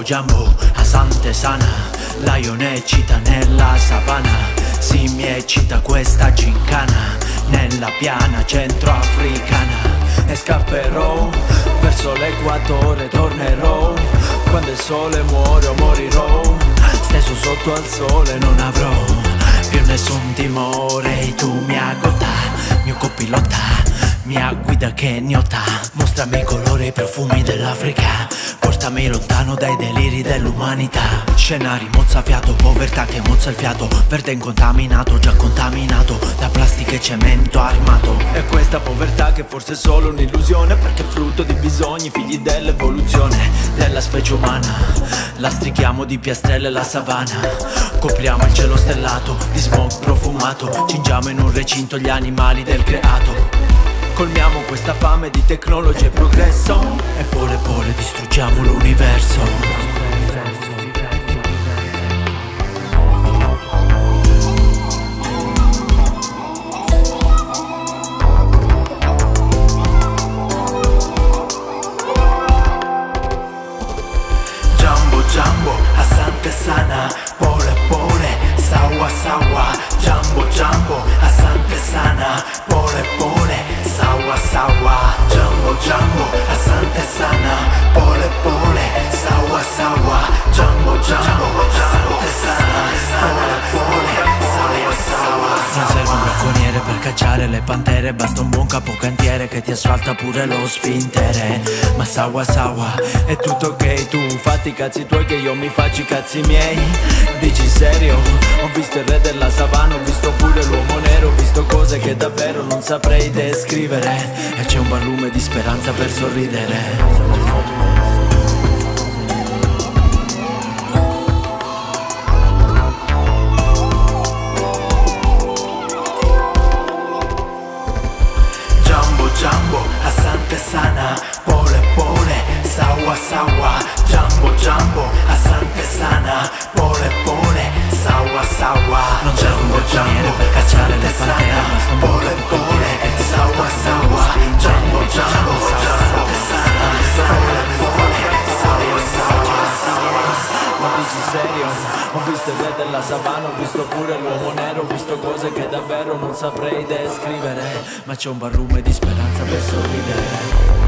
Jumbo, Asante Sana, Lion eccita nella savana. Si mi eccita questa gincana nella piana centroafricana. E scapperò verso l'equatore, tornerò quando il sole muore o morirò. Steso sotto al sole non avrò più nessun timore. E tu mia gota, mio copilota, mia guida kenyota. Mostrami i colori e i profumi dell'Africa, portami lontano dai deliri dell'umanità. Scenari mozzafiato, povertà che mozza il fiato. Verde incontaminato, già contaminato da plastica e cemento armato. E questa povertà che forse è solo un'illusione, perché è frutto di bisogni, figli dell'evoluzione della specie umana. Lastrichiamo di piastrelle la savana, copriamo il cielo stellato di smog profumato. Cingiamo in un recinto gli animali del creato. Colmiamo questa fame di tecnologia e progresso, e pole pole distruggiamo l'universo. Jumbo Jumbo, Asante Sana, pole pole, sawa sawa. Jumbo Jumbo, Asante Sana, pole pole, sawa sawa. Jumbo Jumbo, Asante Sana, pole pole, sawa sawa. Jumbo Jumbo, Asante Sana, pole pole, sawa sawa. Non serve un bracconiere per cacciare le pantere, basta un buon capocantiere che ti asfalta pure lo sfintere. Ma sawa sawa, è tutto ok, tu fatti i cazzi tuoi che io mi faccio i cazzi miei. Dici serio? Ho visto il re della savana, ho visto pure l'uomo nero, ho visto cose che davvero non saprei descrivere. E c'è un barlume di speranza per sorridere. Jumbo, Asante Sana, pole pole, sawa sawa. Jumbo Jumbo, Asante Sana, pole pole, sawa sawa. Non c'è un bracconiere per cacciare le pantere, basta un pole pole, sawa sawa. Jumbo Jumbo, Asante Sana, pole pole, sawa sawa. Ma dici serio? Ho visto il re della savana, ho visto pure l'uomo nero, ho visto cose che davvero non saprei descrivere. Ma c'è un barlume di speranza per sorridere.